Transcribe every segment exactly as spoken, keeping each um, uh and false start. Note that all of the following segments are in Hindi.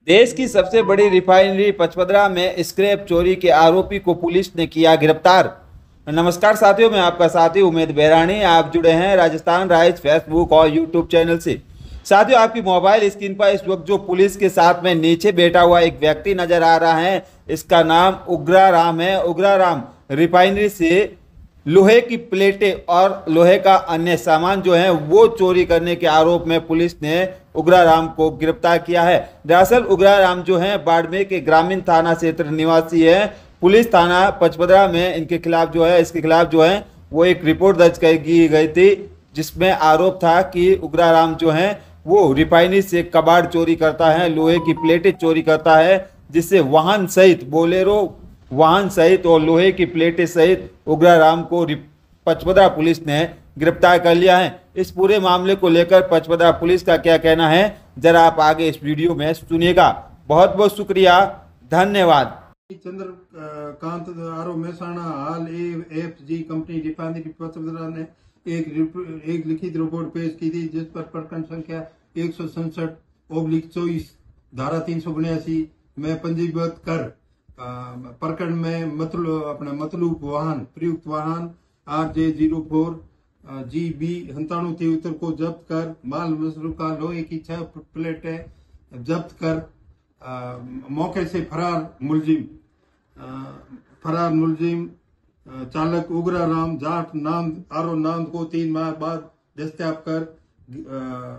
देश की सबसे बड़ी रिफाइनरी पचपदरा में स्क्रैप चोरी के आरोपी को पुलिस ने किया गिरफ्तार। नमस्कार साथियों, मैं आपका साथी उमेद बेरानी। आप जुड़े हैं राजस्थान राइज फेसबुक और यूट्यूब चैनल से। साथियों, आपकी मोबाइल स्क्रीन पर इस वक्त जो पुलिस के साथ में नीचे बैठा हुआ एक व्यक्ति नजर आ रहा है, इसका नाम उग्राराम है। उग्राराम रिफाइनरी से लोहे की प्लेटें और लोहे का अन्य सामान जो है वो चोरी करने के आरोप में पुलिस ने उग्राराम को गिरफ्तार किया है। दरअसल उग्राराम जो है बाड़मेर के ग्रामीण थाना क्षेत्र निवासी है। पुलिस थाना पचपदरा में इनके खिलाफ जो है इसके खिलाफ जो है वो एक रिपोर्ट दर्ज की गई थी, जिसमें आरोप था कि उग्राराम जो है वो रिफाइनरी से कबाड़ चोरी करता है, लोहे की प्लेटें चोरी करता है, जिससे वाहन सहित बोलेरो वाहन सहित और लोहे की प्लेटें सहित उग्राराम को पचपदरा पुलिस ने गिरफ्तार कर लिया है। इस पूरे मामले को लेकर पचपदरा पुलिस का क्या कहना है, जरा आप आगे इस वीडियो में सुनिएगा। बहुत बहुत शुक्रिया, धन्यवाद। चंद्रकांत आरो मेहसाणा हाल A F G company refinery Pachpadra ने एक एक लिखित रिपोर्ट पेश की थी, जिस पर प्रकरण संख्या एक सौ सड़सठ ओब्लिक चौबीस धारा तीन सौ बयासी में पंजीबद्ध कर प्रकरण में मतलू अपने मतलूब वाहन प्रयुक्त वाहन R J zero four G B हंताणु तिहत्तर को जब्त कर माल मसरूका लोहे की छह प्लेटें जब्त कर आ, मौके से फरार मुलजिम फरार मुलजिम चालक उग्राराम जाट नाम आरो नाम को तीन माह बाद दस्तयाब कर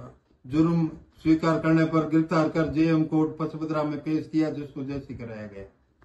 जुर्म स्वीकार करने पर गिरफ्तार कर जेएम कोर्ट पचपदरा में पेश किया, जिसको जेसी कराया गया।